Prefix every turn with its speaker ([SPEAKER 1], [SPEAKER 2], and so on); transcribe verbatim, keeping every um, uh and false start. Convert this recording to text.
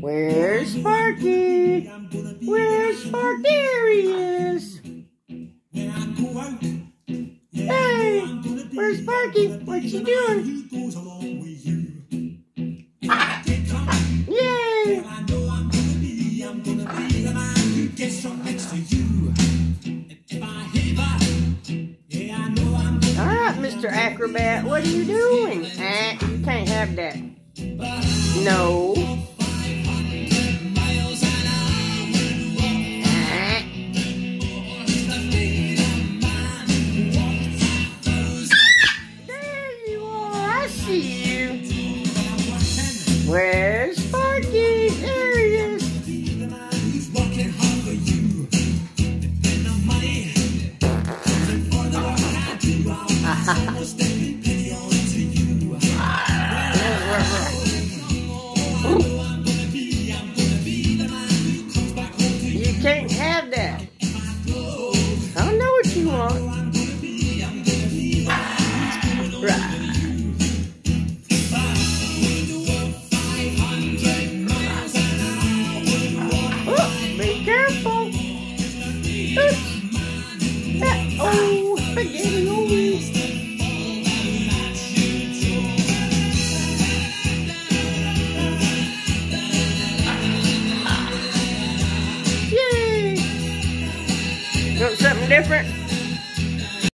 [SPEAKER 1] Where's Sparky? Where's Sparky? There he is. Hey, where's Sparky? What you doing? Ah, yay! All right, Mister Acrobat, what are you doing? Ah, you can't have that. No. There you are. I see you. Where's